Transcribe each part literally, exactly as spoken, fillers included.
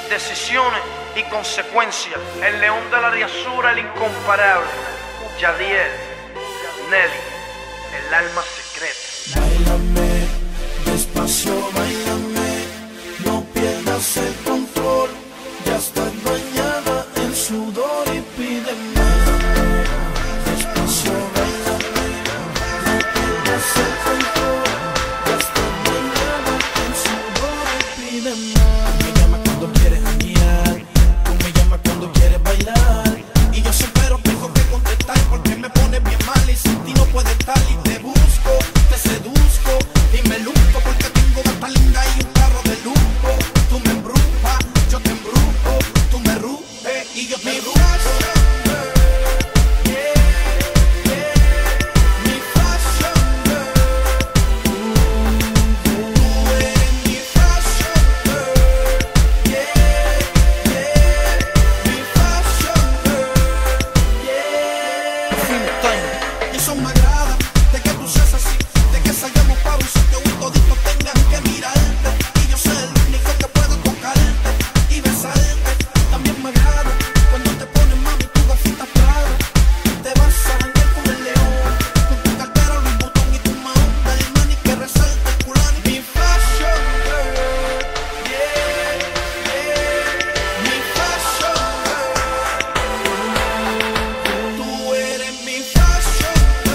decisiones y consecuencias. El león de la Riazura, el incomparable. Yadiel, Nelly, el alma secreta. Báilame, despacio, báilame, no pierdas el control. Ya estás bañada en sudor y pide más. Despacio, báilame, no pierdas el control. Ya estás bañada en sudor y pide más. Me llama cuando quieres janguear, tú me llamas cuando quieres bailar. Y yo siempre tengo que contestar porque me pone bien mal y sin ti no puede estar. Y te busco, te seduzco y me luzco porque tengo gata linda y un carro de lujo. Tú me embrujas, yo te embrujo, tú me ruges y yo te embrujo. Eso me agrada, de que tú seas así, de que salgamos para un sitio y toditos tengan que mirarte. Y yo soy el único que puedo tocarte y besarte. También me agrada cuando te pones mami tu gafita Prada. Te vas a janguear con el león, con tu cartera Louis Vuitton y tu mahonda, el mani que resalta el culón. Mi fashion girl, yeah, yeah, mi fashion girl. Tú eres mi fashion.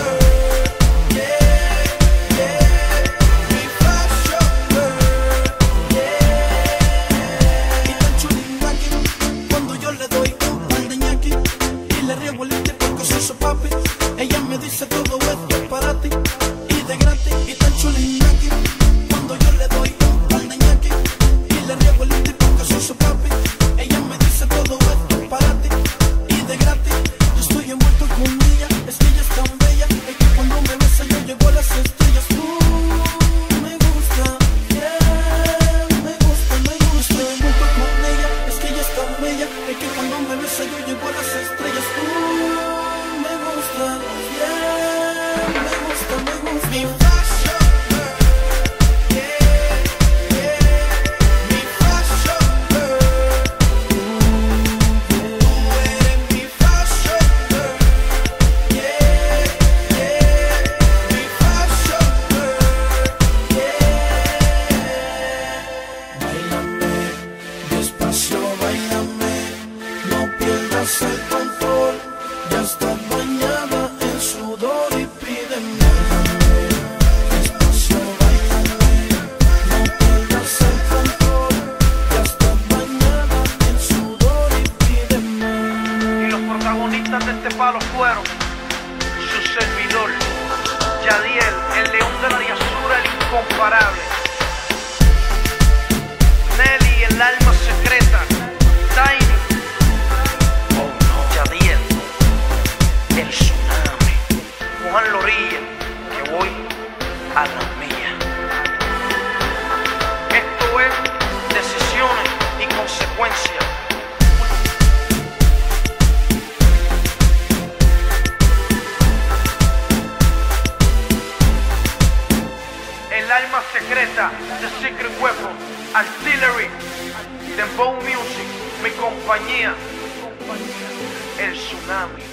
Papi, ella me dice todo esto es para ti y de gratis y tan chulina aquí. Cuando yo le doy un par de ñaki y le riego el lipstick porque soy su papi. Ella me dice todo esto es para ti y de gratis. Yo estoy envuelto con ella, es que ella es tan bella, es que cuando me besa yo llego a las estrellas. Uh, me gusta, yeah, me gusta, me gusta. Estoy envuelto con ella, es que ella es tan bella, es que cuando me besa yo llego a las estrellas. Uh, me gusta, yeah, me gusta, me gusta. Mi fashion girl, yeah, yeah, mi fashion girl. Tú eres mi fashion girl, yeah, yeah, mi fashion girl, yeah. Báilame, despacio, báilame, no pierdas el control. Ya estás bañada en sudor y pide más. Despacio, báilame, no pierdas el control. Ya estás bañada en sudor y pide más. Y los protagonistas de este palo fueron su servidor, Yadiel, el león de la Riazura, el incomparable. Nelly, el alma secreta. Tiny, Yadiel, el tsunami. Juan Lorilla, que voy a la mía. Esto es decisiones y consecuencias. El alma secreta, The Secret Weapon, Artillery, Dembow Music, mi compañía, el tsunami.